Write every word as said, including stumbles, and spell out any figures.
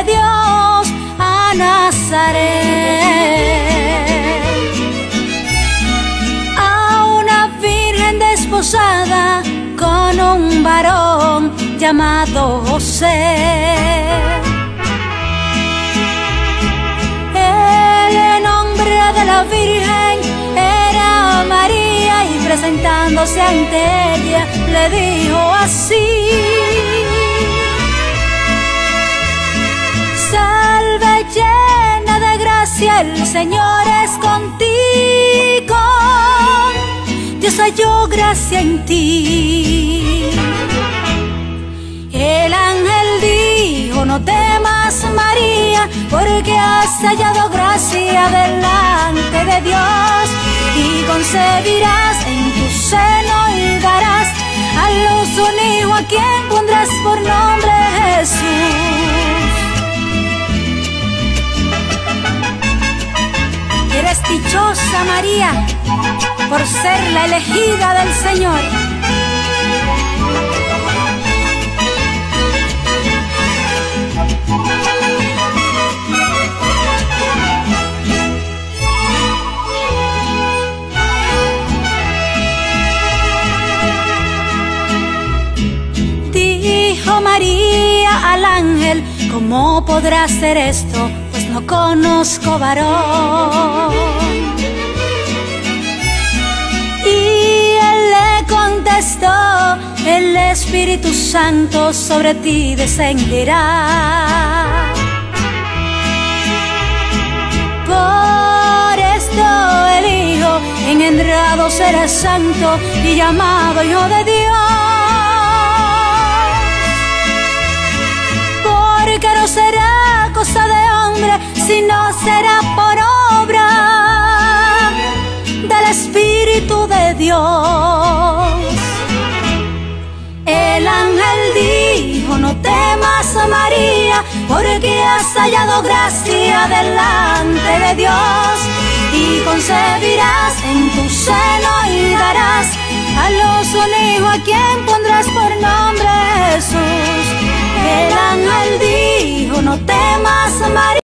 Dios a Nazaret, a una virgen desposada con un varón llamado José. El nombre de la virgen era María, y presentándose ante ella le dijo así: salve llena de gracia, el Señor es contigo, Dios halló gracia en ti. El ángel dijo: no temas, María, porque has hallado gracia delante de Dios, y concebirás en tu seno y darás a luz un hijo, a quien pondrás por nombre Jesús. Eres dichosa, María, por ser la elegida del Señor. Dijo María al ángel: ¿cómo podrá ser esto? Pues no conozco varón. Y él le contestó: el Espíritu Santo sobre ti descenderá. Por esto el Hijo engendrado será santo y llamado Hijo de Dios. Porque no será cosa de hombre, sino será por obra del Espíritu de Dios. El ángel dijo: no temas, María, porque has hallado gracia delante de Dios, y concebirás en tu seno y darás a luz un hijo, a quien pondrás por nombre Jesús. El ángel dijo: no temas, María.